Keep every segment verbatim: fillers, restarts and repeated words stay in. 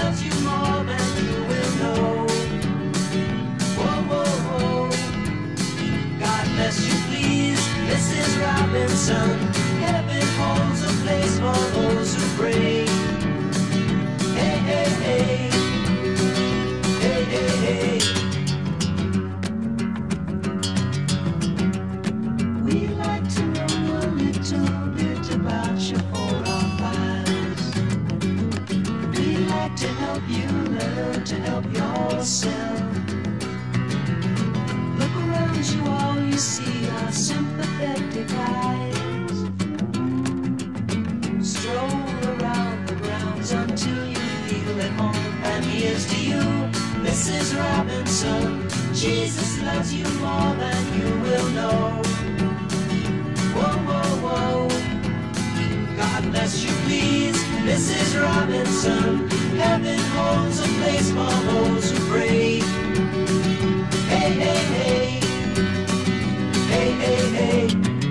loves you more than you will know. Whoa, whoa, whoa. God bless you, please, Missus Robinson. Heaven holds a place for those who pray. Hey, hey, hey. Hey, hey, hey. We'd like to know a little bit about you for our files. We'd like to help you learn to help yourself. Look around you, all you see are sympathetic eyes. Stroll around the grounds until you feel at home. And here's to you, Missus Robinson. Jesus loves you more than you will know. Whoa, whoa, whoa. God bless you, please, Missus Robinson. Heaven holds a place for those who pray. Hey, hey, hey. Hey, hey, hey.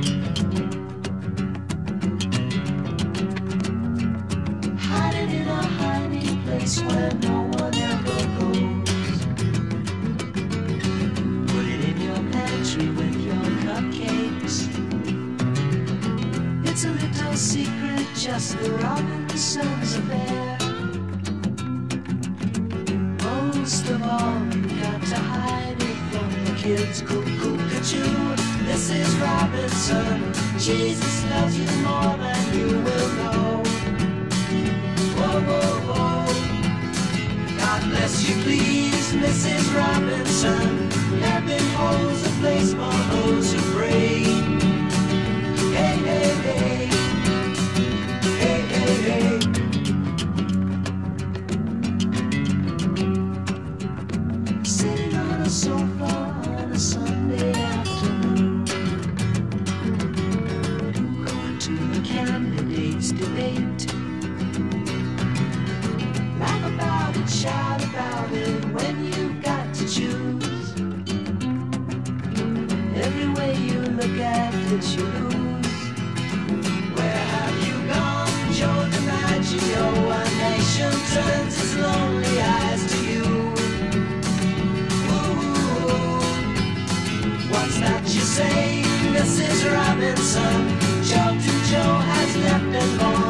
Hiding in a hiding place where no one ever goes. Put it in your pantry with your cupcakes. It's a little secret, just the Robinsons affair. Most of all, you got to hide it from the kids. Cuckoo-cuckoo, Missus Robinson. Jesus loves you more than you will know. Whoa, whoa, whoa. God bless you, please, Missus Robinson. Heaven holds a place for those who pray. Hey, hey, hey. Hey, hey, hey. Sitting on a sofa on a Sunday afternoon, going to the candidates' debate. Laugh about it, shout about it when you've got to choose. Every way you look at it, you lose. Where have you gone, Joe DiMaggio? A nation turns its lonely eyes to you. Ooh, what's that you say, Missus Robinson? Joe to Joe has left and gone.